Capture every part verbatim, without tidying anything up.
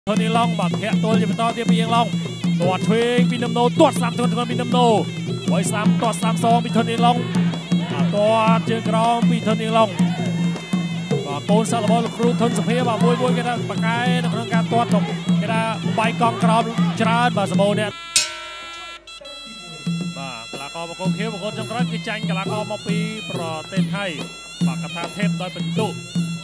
Tony Long បាទធាក់ទល់ជាបន្តទៀតពីយើងឡងទាត់ឆ្វេងពីនំណូទាត់ស្លាប់ទល់ពីនំណូវ៉ៃស្លាប់ទាត់ស្លាប់សងពី Tony Long បាទទាត់ជើងក្រោមពី Tony Long បាទកូនសិស្សរបស់លោកគ្រូធនសុភាបាទមួយមួយគេថាបកែនៅក្នុងការទាត់គេថាបាយកង់ក្រោមច្រើនបាទសម្បូរអ្នកបាទកីឡាករបង្គោលខៀវបង្គោលចុងក្រោយគឺចាញ់កីឡាករមកពីប្រទេសថៃបាទកថាថេបដោយបន្ទុក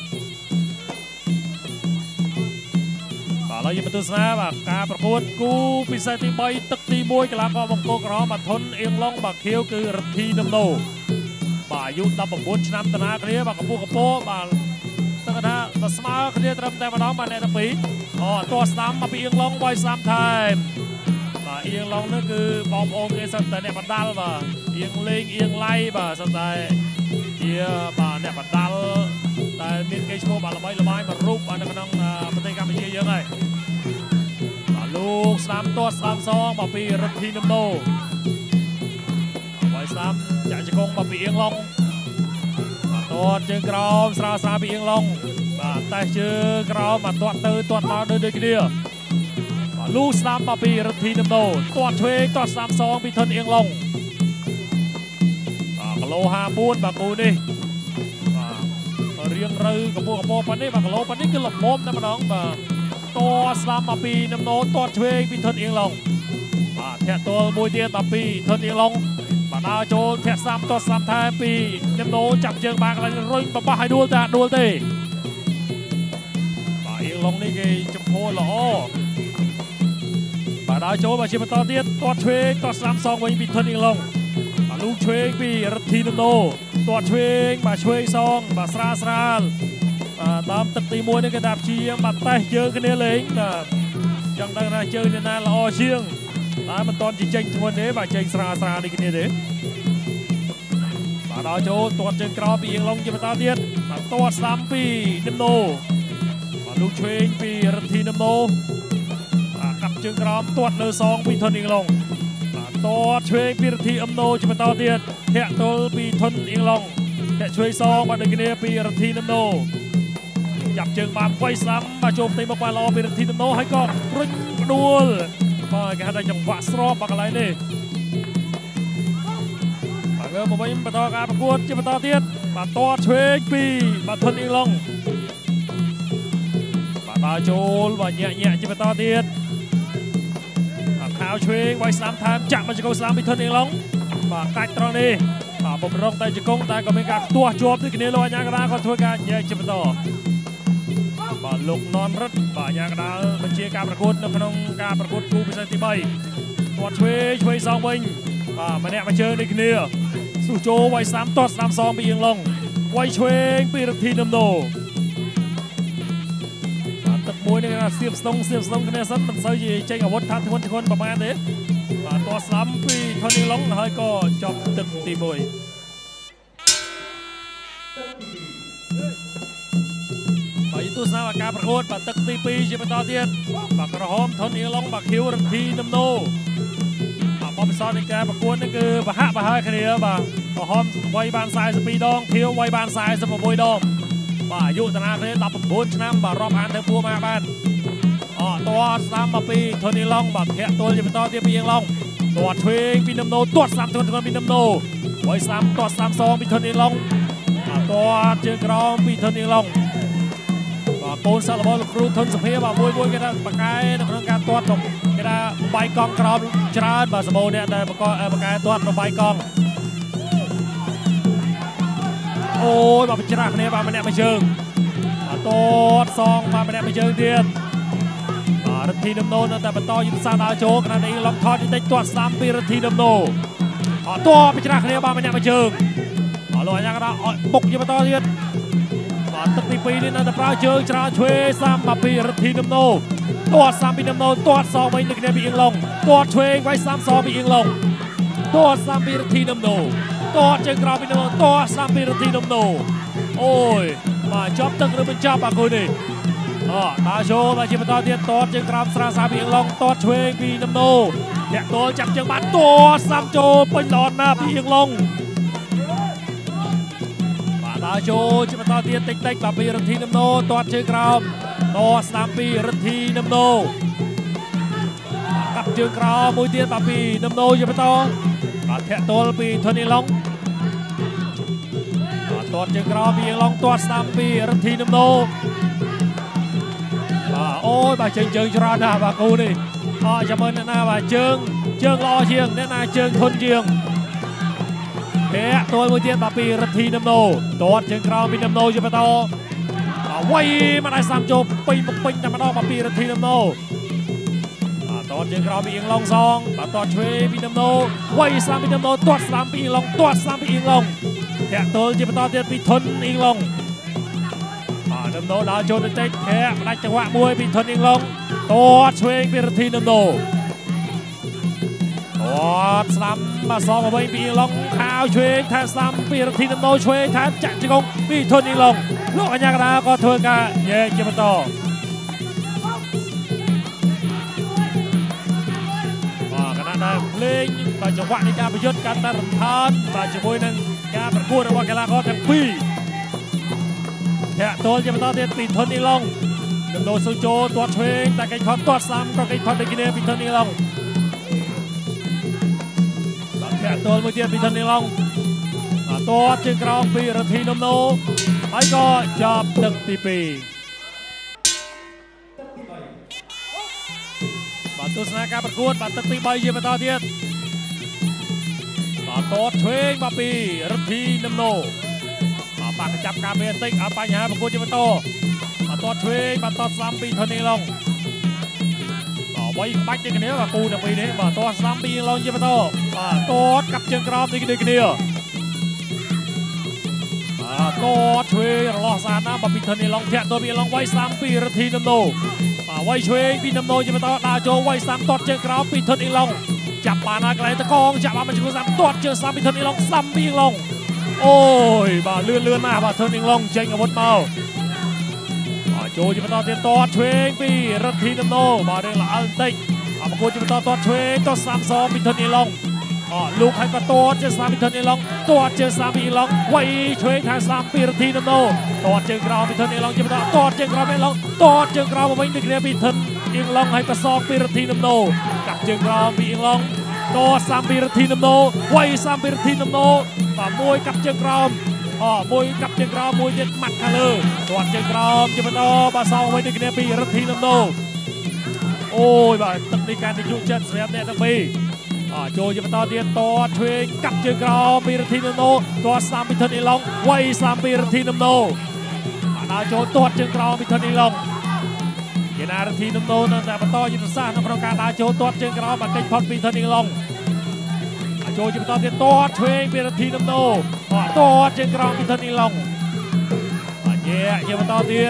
ឥឡូវយើងមកទស្សនាបាទការប្រកួតគូពិសេសទីបីទឹកទីមួយកីឡាករបង្គោលក្រហមបាទធនអៀងឡុងបាទខៀវគឺរទ្ធីនំណូបាទអាយុដប់៩ឆ្នាំតាណាគ្នាបាទកម្ពស់កម្ពស់បាទសឹកថាដល់ស្មើគ្នាត្រឹមតែម្ដងបាទអ្នកទាំងពីរអូតោះស្ដាំមកពីអៀងឡុងវាយស្ដាំថែមបាទអៀងឡុងនេះគឺបងប្អូនគេសិតតែអ្នកបណ្ដាល់បាទអៀងលេងអៀងឡៃបាទសិតតែជាបាទអ្នកបណ្ដាល់តែមានគេឈ្មោះបាទល្បីល្បាញមួយរូបនៅក្នុងប្រទេសកម្ពុជាយើងហើយបាទលោកស្ដាំទាត់ស្ដាំសងមកពីរទ្ធីនំណូវាយស្ដាំចាក់ជង្គង់មកពីអៀងឡុងបាទទាត់ជើងក្រោមស្រាលស្រាលពីអៀងឡុងបាទតែជើងក្រោមបាទទាត់ទៅទាត់មកដូចដូចគ្នាបាទលោកស្ដាំមកពីរទ្ធីនំណូទាត់ឆ្វេងទាត់ស្ដាំសងពីធនអៀងឡុងបាទគីឡូហាបួនបាទគូនេះរៀងរូវកម្ពស់កម្ពស់ប៉ុណ្នេះបាទគីឡូប៉ុណ្នេះគឺល្មមតែម្ដងបាទទាត់ស្ដាំមកពីនំណូទាត់ឆ្វេងពីធនអៀងឡុងបាទធាក់ទល់មួយទៀតដល់ពីធនអៀងឡុងបាទដើរចូលធាក់ស្ដាំទាត់ស្ដាំថែមពីនំណូចាប់ជើងបាក់ឡើងរុញបបោះឲ្យដួលតាដួលទេបាទអៀងឡុងនេះគេចំពោះល្អបាទដើរចូលមកជាបន្តទៀតទាត់ឆ្វេងទាត់ស្ដាំសងវិញពីធនអៀងឡុងបាទលូកឆ្វេងពីរទ្ធីនំណូទាត់ឆ្វេងបាទឆ្វេងសងបាទស្រាលស្រាលបាទតាមទឹកទីមួយនេះគេដាក់ជាងបាទតេះជើងគ្នាលេងបាទចង់ដឹងថាជើងអ្នកណាល្អជាងតែមិនទាន់ជិះចេញធ្ងន់ទេបាទចេញស្រាលស្រាលនេះគ្នាទេបាទដល់ចូលទាត់ជើងក្រោមពីអៀងឡុងជាបន្តទៀតបាទទាត់ស្ដាំពីនំណូបាទលូកឆ្វេងពីរទ្ធីនំណូបាទកាប់ជើងក្រោមទាត់លើសងពីធនអៀងឡុងទាត់ឆ្វេងពីរទ្ធីអឹមណូជាបន្តទៀតធាក់ទល់ពីធនអៀងឡុងធាក់ឆ្វេងសងបាទដូចគ្នាពីរទ្ធីនំណូចាប់ជើងបានវាយស្ដាំបាទចូលផ្ទៃមកបានល្អពីរទ្ធីនំណូហើយក៏រុញផ្ដួលបាទគេហៅថាចង្វាក់ស្របបាទកន្លែងនេះបាទលើមកវិញបន្តការប្រកួតជាបន្តទៀតបាទទាត់ឆ្វេងពីបាទធនអៀងឡុងបាទដើរចូលបាទញាក់ញាក់ជាបន្តទៀតខាវឆ្វេងវាយស្ដាំថែមចាក់មកជង្គង់ស្ដាំពីធនអៀងឡុងបាទកាច់ត្រង់នេះបាទបំរុងតែជង្គង់តែក៏មានការខ្ទាស់ជាប់ដូចគ្នាលោកអាញាកដាក៏ធ្វើការញែកជាបន្តបាទលោកននរិទ្ធបាទអាញាកដាបញ្ជាការប្រកួតនៅក្នុងការប្រកួតគូពិសេសទីបីទាត់ឆ្វេងឆ្វេងសងវិញបាទម្នាក់មួយជើងដូចគ្នាស៊ូចូលវាយស្ដាំទាត់ស្ដាំសងពីអៀងឡុងវាយឆ្វេងពីរទ្ធីនំណូទឹកមួយនេះគេថាសៀបស្ទងសៀបស្ទងគ្នាសិនមិនសូវជាចេញអាវុធថាធ្ងន់ធ្ងរប្រហែលទេបាទទាត់ស្ដាំពីធនអៀងឡុងហើយក៏ចប់ទឹកទីមួយបាទយូទស្សនាការប្រកួតបាទទឹកទីពីរជាបន្តទៀតបាទក្រហមធនអៀងឡុងបាទខៀវរទ្ធីនំណូបាទបបិសោតនៃការប្រកួតនេះគឺបហៈបហើយគ្នាបាទក្រហមវាយបានสี่สิบสองដងខៀវវាយបានสี่สิบหกដងបាទអាយុតាណាគ្នាដប់៩ឆ្នាំបាទរាប់អានទៅពួរមកបានអូទាត់ស្ដាំមកពីធនអៀងឡុងបាទធាក់ទល់ជាបន្តទៀតពីអៀងឡុងទាត់ឆ្វេងពីនំណូទាត់ស្ដាំទល់ពីនំណូវាយស្ដាំទាត់ស្ដាំសងពីធនអៀងឡុងបាទទាត់ជើងក្រោមពីធនអៀងឡុងបាទកូនសិស្សរបស់លោកគ្រូធនសុភាបាទមួយមួយគេថាបកែនៅក្នុងការទាត់គេថាបាយកង់ក្រោមច្រើនបាទសម្បូរអ្នកដែលបកបកែទាត់របាយកង់អូយបាទច្រាស់គ្នាបាទម្នាក់មួយជើងបាទទាត់សងបាទម្នាក់មួយជើងទៀតបាទរទ្ធីនំណូនៅតែបន្តយុទ្ធសាស្ត្រដើរចូលខណៈនេះឡុកថតតិចទាត់ស្ដាំពីរទ្ធីនំណូអត់ទាត់ច្រាស់គ្នាបាទម្នាក់មួយជើងអត់លោកអាញាកដាបុកជាបន្តទៀតបាទទឹកទីពីរនេះនៅតែប្រើជើងច្រើនឆ្វេងស្ដាំមកពីរទ្ធីនំណូទាត់ស្ដាំពីនំណូទាត់សងវិញនៅគ្នាពីអៀងឡុងទាត់ឆ្វេងវាយស្ដាំសងពីអៀងឡុងទាត់ស្ដាំពីរទ្ធីនំណូទាត់ជើងក្រោមពីនំណូទាត់ស្ដាំពីរទ្ធីនំណូអូយបាទចប់ទឹកឬមិនចប់បាទគូនេះអូដើរចូលមកជាបន្តទៀតទាត់ជើងក្រោមស្រាលស្រាលពីអៀងឡុងទាត់ឆ្វេងពីនំណូធាក់ទល់ចាប់ជើងបានទាត់ស្ដាំចូលពេញល្អណាស់ពីអៀងឡុងបាទដើរចូលជាបន្តទៀតតិចតិចបាទពីរទ្ធីនំណូទាត់ជើងក្រោមតស្នាមពីរិទ្ធីនំណូកាប់ជើងក្រោមមួយទៀតបាទពីនំណូជាបន្តបាទធាក់ទល់ពីធនីឡុងបាទទាត់ជើងក្រោមពីអៀងឡុងទាត់ស្នាមពីរិទ្ធីនំណូបាទអូយបាទជើងជើងច្រើនណាស់បាទគូនេះអរចាំមើលអ្នកណាបាទជើងជើងល្អជាងអ្នកណាជើងធន់ជាងធាក់ទល់មួយទៀតបាទពីរិទ្ធីនំណូទាត់ជើងក្រោមពីនំណូជាបន្តវាយមកដល់សាំចូលពេញពេញតែម្ដងមកពីរិទ្ធីនំណូបាទទាត់ជើងក្រោមពីអៀងឡុងសងបាទទាត់ឆ្វេងពីនំណូវាយស្លាមពីនំណូទាត់ស្លាមពីអៀងឡុងទាត់ស្លាមពីអៀងឡុងធាក់ទល់ជាបន្តទៀតពីធុនអៀងឡុងបាទនំណូដើរចូលទៅតិចធាក់ផ្ដាច់ចង្វាក់មួយពីធុនអៀងឡុងទាត់ឆ្វេងពីរិទ្ធីនំណូទាត់ស្លាមមកសងមកវិញពីអៀងឡុងខាវឆ្វេងថែស្លាមពីរិទ្ធីនំណូឆ្វេងថែចាក់ជង្គង់ពីធុនអៀងឡុងលោកអញ្ញាកណ្ដាលក៏ធ្វើការញែកជាបន្តបាទកណ្ដាលដែលភ្លេងបាទចង្វាក់នៃការប្រយុទ្ធកាន់តែរំខានបាទជាមួយនឹងការប្រកួតរបស់កីឡាករទាំងពីរធាក់ទល់ជាបន្តទៀតពីធុនអៀងឡុងនំណូស៊ូជូទាត់ឆ្វេងតែកិច្ចផុតទាត់ស្លាមក៏កិច្ចផុតដូចគ្នាពីធុនអៀងឡុងបាទធាក់ទល់មួយទៀតពីធុនអៀងឡុងទាត់ជើងក្រោមពីរិទ្ធីនំណូហើយក៏ចាប់ទឹកទីពីរបាទទស្សនាការប្រកួតបាទទឹកទីបីជាបន្តទៀតបាទទាត់ឆ្វេងបាទពីរិទ្ធីនំណូបាទបាក់ចាប់ការពេលបន្តិចអត់បញ្ហាប្រកួតជាបន្តបាទទាត់ឆ្វេងបាទទាត់ស្លាមពីធនីឡុងបាទវៃក្បាច់ដូចគ្នាបាទគូទាំងពីរនេះបាទទាត់ស្លាមពីឡុងជាបន្តបាទទាត់កាប់ជើងក្រោមដូចគ្នាគ្នាបាទទាត់ឆ្វេងរលាស់ស្អាតណាស់បាទពីធនីឡុងធាក់ទល់ពីឡុងវៃស្លាមពីរិទ្ធីនំណូបាទវៃឆ្វេងពីនំណូជាបន្តដើរចូលវៃស្លាមទាត់ជើងក្រោមពីធនីឡុងចាប់បានហើយកន្លែងតកងចាប់បានមកជួយស្លាមទាត់ជើងស្លាមពីធនីឡុងស្លាមពីឡុងអូយបាទលឿនលឿនណាស់បាទធនីឡុងចេញអាវុធមកបាទចូលជាបន្តទៀតទាត់ឆ្វេងពីរិទ្ធីនំណូបាទរឿងល្អបន្តិចអបកួតជាបន្តទាត់ឆ្វេងទាត់ស្លាមសពីធនីឡុងអលោកហើយក៏ទាត់ជើងស្លាមពីធនីឡុងទាត់ជើងស្លាមពីឡុងវៃឆ្វេងថែស្លាមពីរិទ្ធីនំណូទាត់ជើងក្រោមពីធនីឡុងជាបន្តទាត់ជើងក្រោមពីឡុងទាត់ជើងក្រោមមកវិញដូចគ្នាពីធនអៀងឡុងហើយក៏សងពីរិទ្ធីនំណូកាប់ជើងក្រោមពីអៀងឡុងទាត់ស្លាមពីរិទ្ធីនំណូវៃស្លាមពីរិទ្ធីនំណូបាទមួយកាប់ជើងក្រោមអូមួយកាប់ជើងក្រោមមួយទៀតម៉ាត់ខាងលើទាត់ជើងក្រោមជាបន្តបាទសងវិញដូចគ្នាពីរិទ្ធីនំណូអូយបាទទឹកនេះការនិយាយចិត្តសម្រាប់អ្នកទាំងពីរចូលជាបន្តទៀតទាត់ឆ្វេងកាប់ជើងក្រោមពីរិទ្ធីនំណូទាត់ស្លាមពីធនីឡុងវៃស្លាមពីរិទ្ធីនំណូបាទដើរចូលទាត់ជើងក្រោមពីធនីឡុងកីឡារិទ្ធីនំណូនៅតែបន្តយុទ្ធសាស្ត្រក្នុងការដើរចូលទាត់ជើងក្រោមបាទកិច្ចផុតពីធនីឡុងចូលជាបន្តទៀតទាត់ឆ្វេងពីរិទ្ធីនំណូទាត់ជើងក្រោមពីធនីឡុងបាទញែកជាបន្តទៀត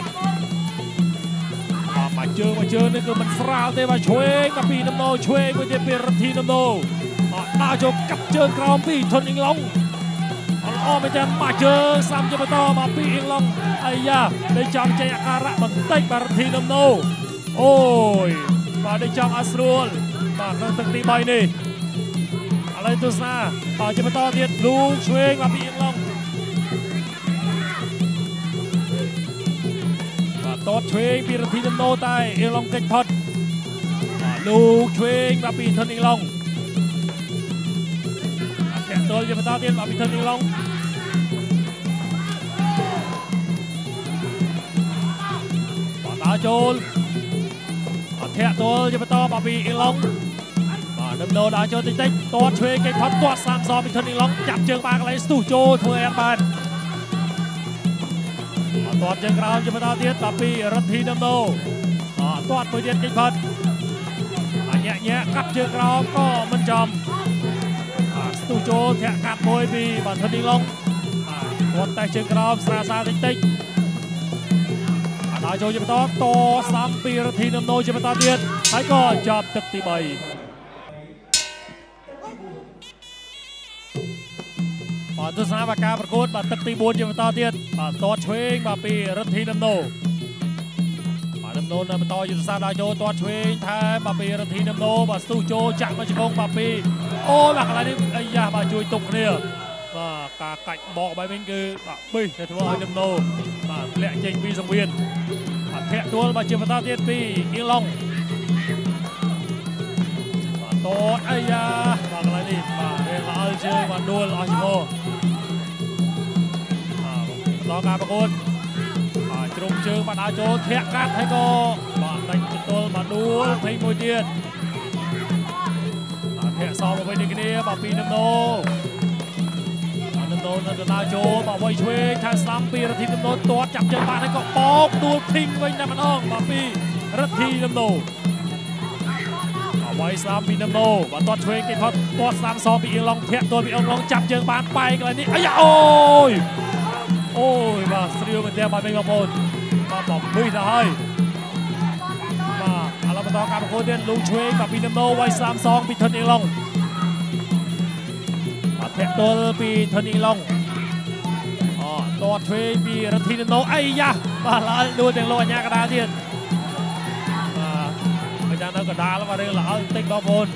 បាទជើងមកជើងនេះគឺមិនស្រាលទេបាទឆ្វេងមកពីនំណូឆ្វេងមួយទៀតពីរិទ្ធីនំណូដើរចូលកាប់ជើងក្រោមពីធនីឡុងល្អមែនទេមកជើងសាំជាបន្តមកពីអៀងឡុងអាយ៉ាដេកចង់ចេញអាការៈបន្តិចបាទរិទ្ធីនំណូអូយបាទដេកចង់អត់ស្រួលបាទក្នុងទឹកទីបីនេះឥឡូវទស្សនាបាទជាបន្តទៀតលូឆ្វេងមកពីអៀងឡុងបាទទាត់ឆ្វេងពីរិទ្ធីនំណូតែអៀងឡុងកិច្ចផុតបាទលូឆ្វេងមកពីធនីឡុងធាក់ទល់ជាបន្តទៀតមកពីធនីឡុងបាទដើរចូលបាទធាក់ទល់ជាបន្តមកពីអៀងឡុងបាទនំណូដើរចូលតិចតិចទាត់ឆ្វេងកិច្ចផុតទាត់សាមសពីធនីឡុងចាប់ជើងបានកន្លែងស្ទុះចូលធ្វើអែមបានទាត់ជើងក្រោមជាបន្តទៀតមកពីរិទ្ធីនំណូទាត់មួយទៀតកិច្ចផុតញាក់ញាក់កាប់ជើងក្រោមក៏មិនចំស្ទុះចូលធាក់កាប់មួយពីបាទធនីឡុងគាត់តែជើងក្រោមស្រាសាតិចតិចដើរចូលជាបន្តតសាំពីរិទ្ធីនំណូជាបន្តទៀតហើយក៏ចាប់ទឹកទីបីបាទទស្សនាការប្រកួតបាទទឹកទីបួនជាបន្តទៀតបាទទាត់ឆ្វេងបាទពីរិទ្ធីនំណូបាទនំណូនៅបន្តយុទ្ធសាស្ត្រដើរចូលទាត់ឆ្វេងថែមបាទពីរិទ្ធីនំណូបាទស្ទុះចូលចាក់មកជង្គង់បាទពីអូបាទកន្លែងនេះអាយ៉ាបាទជួយទប់គ្នាបាទការកាច់បកបែបនេះគឺបាទប៊ីសដែលធ្វើឲ្យនំណូបាទធ្លាក់ចេញពីសង្វៀនបាទធាក់ទួលមកជាបន្តទៀតពីអៀងឡុងបាទតតអាយ៉ាបាទកន្លែងនេះបាទរៀងល្អជើងបាទដួលអស់ឈ្មោះបាទបន្តការប្រកួតបាទជ្រុំជើងបាទដើរចូលធាក់កាត់ហើយក៏បាទដាច់ចតុលបាទដួលភ័យមួយទៀតបាទធាក់សងមកវិញនេះគ្នាបាទពីនំណូនំណូនៅដើរចូលបាទវៃឆ្វេងថាស្ដាំពីរទ្ធីនំណូទាត់ចាប់ជើងបានហើយក៏បោកដួលធីងវិញតែម្ដងបាទពីរទ្ធីនំណូវៃស្ដាំពីនំណូបាទទាត់ឆ្វេងគេផុតទាត់ស្ដាំសងពីអៀងឡុងធាក់ទាត់ពីអៀងឡុងចាប់ជើងបានបែកកន្លែងនេះអាយ៉ាអូយអូយបាទស្រីវមែនទេបាទបងប្អូនបាទបំពេញទៅហើយបាទឥឡូវបន្តការប្រកួតទៀតលូឆ្វេងបាទពីនំណូវៃស្ដាំសងពីធុនអៀងឡុងបាទធាក់ទាត់ពីធុនអៀងឡុងអូទាត់ឆ្វេងពីរទ្ធីនំណូអាយ៉ាបាទល្អដួលទាំងលោកអញ្ញាកដាលទៀតចាំនៅកដាលមករឿងល្អបន្តិចបងប្អូនឥ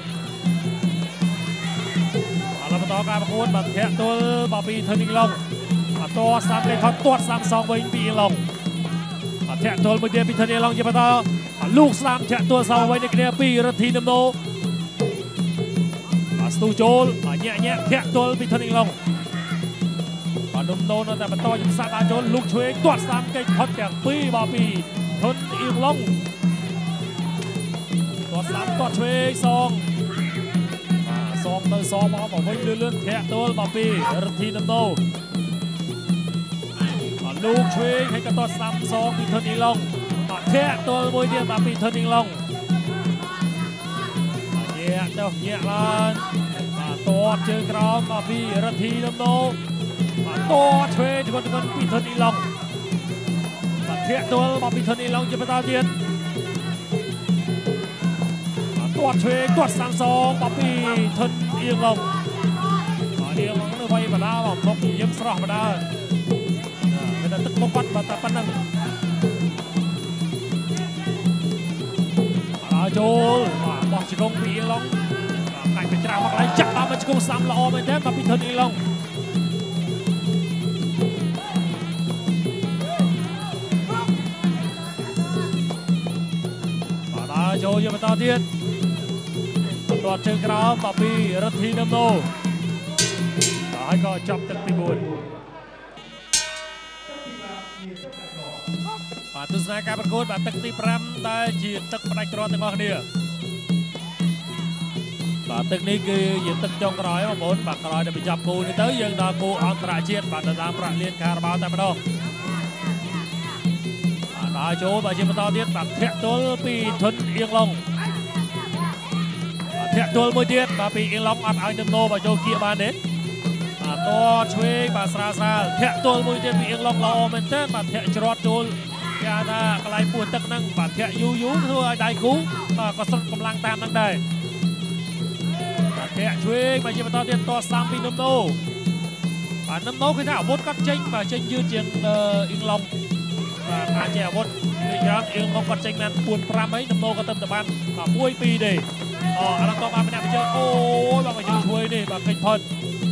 ឡូវបន្តការប្រកួតបាទធាក់ទល់បាទពីធុនអៀងឡុងបាទតស្ដាំលេខផុតទាត់ស្ដាំសងវិញពីអៀងឡុងបាទធាក់ទល់មួយទៀតពីធុនអៀងឡុងជាបន្តបាទលូកស្ដាំធាក់ទល់សងវិញនេះគ្នាពីរទ្ធីនំណូបាទស្ទូចូលបាទញាក់ញាក់ធាក់ទល់ពីធុនអៀងឡុងបាទនំណូនៅតែបន្តយុទ្ធសាស្ត្រដើរចូលលូកឆ្វេងទាត់ស្ដាំកេញផុតទាំងពីរបាទពីធុនអៀងឡុងទាត់ស្ដាំទាត់ឆ្វេងសងបាទសងទៅសងមកមកវិញលឿនលឿនធាក់ទល់មកពីរទ្ធីនំណូបាទលូកឆ្វេងហើយក៏ទាត់ស្ដាំសងពីធុនអៀងឡុងបាទធាក់ទល់មួយទៀតបាទពីធុនអៀងឡុងបាទញាក់ទៅញាក់ឡើងបាទទាត់ជើងក្រោមបាទពីរទ្ធីនំណូបាទទាត់ឆ្វេងទៅទៅពីធុនអៀងឡុងបាទធាក់ទល់មកពីធុនអៀងឡុងជាបន្តទៀតទាត់ឆ្វេងទាត់ស្ដាំសងបាទពីធុនអៀងឡុងបាទអៀងឡុងនៅវាយបដាបាទមុខញញឹមស្រស់បដាមានតែទឹកមុខគាត់បាទតែប៉ុណ្ណឹងបាទចូលបាទបោះជង្គង់ពីអៀងឡុងបាទកាច់ទៅច្រាស់មកឡើងចាក់ដល់មកជង្គង់ស្ដាំល្អមែនទេបាទពីធុនអៀងឡុងបាទដើរចូលយកបន្តទៀតទាត់ជើងក្រោមបាទពីរទ្ធីនំណូហើយក៏ចាប់ទឹកទីបួនបាទទស្សនាការប្រកួតបាទទឹកទីប្រាំដែលជាទឹកផ្ដាច់គ្រាប់ទាំងអស់គ្នាបាទទឹកនេះគឺជាទឹកចុងក្រោយបងប្អូនបាទក្រោយដែលបញ្ចប់គូនេះទៅយើងដល់គូអន្តរជាតិបាទទៅតាមប្រាក់លានការ៉ាប៉ាវតែម្ដងបាទដើរចូលបាទជាបន្តទៀតបាទធាក់ទល់ពីធុនអៀងឡុងធាក់ទល់មួយទៀតបាទពីអៀងឡុងអត់ឲ្យនំណូបាទចូលគៀកបានទេបាទតឆ្វេងបាទស្រាលស្រាលធាក់ទល់មួយទៀតពីអៀងឡុងល្អមែនទែនបាទធាក់ច្រត់ចូលគេហៅថាកន្លែងពោះទឹកហ្នឹងបាទធាក់យូរយូរធ្វើឲ្យដៃគូបាទក៏ស្រត់កម្លាំងតាមហ្នឹងដែរបាទធាក់ឆ្វេងបាទជាបន្តទៀតតស្ដាំពីនំណូបាទនំណូគឺថាអាវុធគាត់ចេញបាទចេញយឺតជាងអៀងឡុងបាទអាចជាអាវុធដូចយ៉ាងអៀងឡុងគាត់ចេញបានbốn nămហើយនំណូក៏ទៅបានបាទមួយពីរទេអូឥឡូវក៏បានម្នាក់បញ្ជើអូយបាទបញ្ជើជួយនេះបាទកិច្ចផុត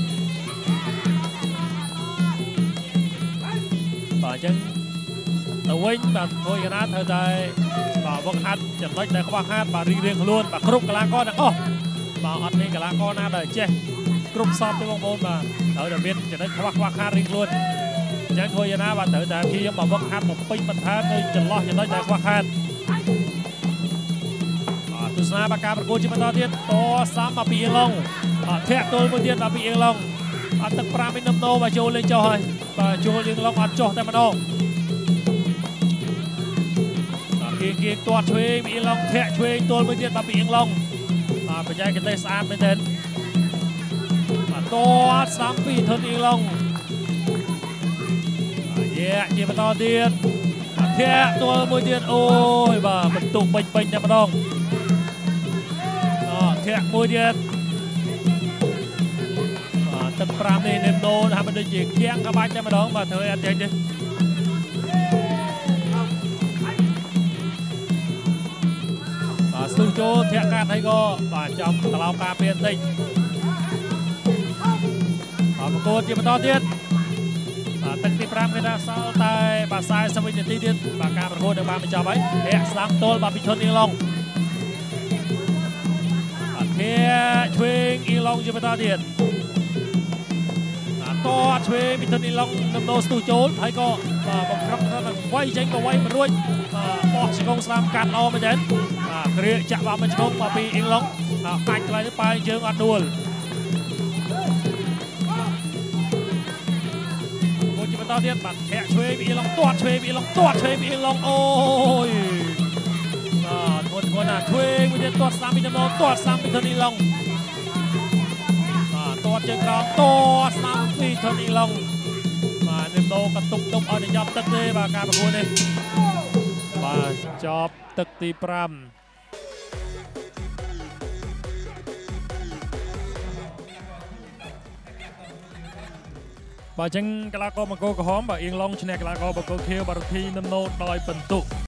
បាទអញ្ចឹងទៅវិញបាទធ្វើយ៉ាងណាត្រូវតែបាទវឹកហាត់ចំណុចដែលខ្វះខាតបាទរៀងរៀងខ្លួនបាទគ្រប់កីឡាករទាំងអស់បាទអត់មានកីឡាករណាដែលចេះគ្រប់សពទេបងប្អូនបាទត្រូវតែមានចំណុចខ្វះខ្វះខាតរៀងខ្លួនអញ្ចឹងធ្វើយ៉ាងណាបាទត្រូវតែព្យាយាមបាទវឹកហាត់បំពេញបន្ថែមនៅចន្លោះចំណុចដែលខ្វះខាតទស្សនាបការប្រកួតជាបន្តទៀតតស្ដាំមកពីអៀងឡុងបាទធាក់ទល់មួយទៀតមកពីអៀងឡុងអត់ទឹកប្រាំឯនំណូបាទចូលលេងចុះហើយបាទចូលអៀងឡុងអត់ចុះតែម្ដងបាទគៀងគៀងទាត់ឆ្វេងពីអៀងឡុងធាក់ឆ្វេងទល់មួយទៀតមកពីអៀងឡុងបាទបច្ចេកទេសស្អាតមែនទែនបាទទាត់ស្ដាំពីធុនអៀងឡុងបាទយ៉ាជាបន្តទៀតធាក់ទល់មួយទៀតអូយបាទបន្ទុកពេញពេញតែម្ដងធាក់មួយទៀតបាទទឹកប្រាំនេះនេមណូថាមិនដូចជាគៀងក្បាច់តែម្ដងបាទធ្វើអត់ចេញទេបាទស្ទុះចូលធាក់កាត់ហើយក៏បាទចំកន្លោការពារបន្តិចបាទប្រកួតជាបន្តទៀតបាទទឹកទី5គេថាសល់តែបាទខ្សែសវិនាទីទៀតបាទការប្រកួតនឹងបានបញ្ចប់ហើយធាក់ស្ដាំទល់បាទពីធនអ៊ីឡុងបាទធាក់ឆ្វេងអ៊ីឡុងជាបន្តទៀតតឆ្វេងពីធនអ៊ីឡុងដំណោស្ទុះចូលហើយក៏បង្ក្រប់ថាវាយចេញក៏វាយមិនរួចបោះជង្គង់ស្ដាំកាត់ល្អមែនទេបាទគ្រាចាក់បាក់មួយជង្គង់មកពីអ៊ីឡុងបាច់ថ្លៃទៅប៉ែជើងអត់ដួលបន្តទៀតបាទធាក់ឆ្វេងពីអ៊ីឡុងទាត់ឆ្វេងពីអ៊ីឡុងទាត់ឆ្វេងពីអ៊ីឡុងអូយបាទធ្ងន់ធ្ងរណាស់ឆ្វេងមួយទៀតទាត់ស្ដាំពីដំណោទាត់ស្ដាំពីធនអ៊ីឡុងបាទទាត់ជើងក្រោមទាត់ស្ដាំពីធនអ៊ីឡុងបាទដំណោក៏ទុកទុកឲ្យតែចប់ទឹកទេបាទការប្រកួតនេះបាទចប់ទឹកទី5បាទអញ្ចឹងកីឡាករបង្គោលក្រហមបាទអៀងឡុងឈ្នះកីឡាករបង្គោលខៀវបារធីនំណូដោយពិន្ទុ